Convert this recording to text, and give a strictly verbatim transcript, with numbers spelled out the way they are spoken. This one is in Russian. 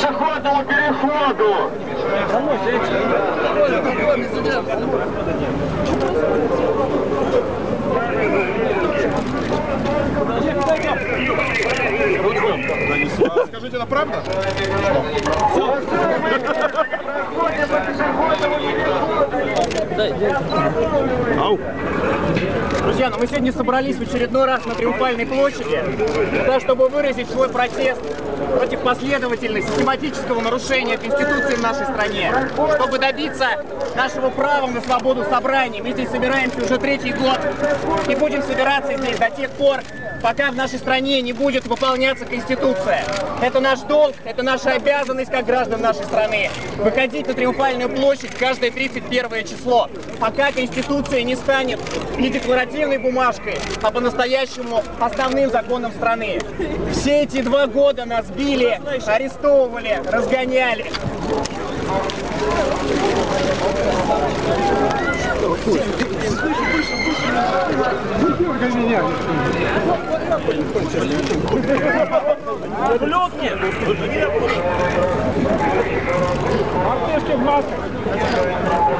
пешеходному переходу. Скажите, это правда? Ау. Друзья, ну мы сегодня собрались в очередной раз на Триумфальной площади, для того, чтобы выразить свой протест против последовательного систематического нарушения Конституции в нашей стране, чтобы добиться нашего права на свободу собраний. Мы здесь собираемся уже третий год и будем собираться здесь до тех пор, пока в нашей стране не будет выполняться Конституция. Это наш долг, это наша обязанность как граждан нашей страны. Выходить на Триумфальную площадь каждое тридцать первое число, пока Конституция не станет не декларативной бумажкой, а по-настоящему основным законом страны. Все эти два года нас били, арестовывали, разгоняли. Артешки в масках.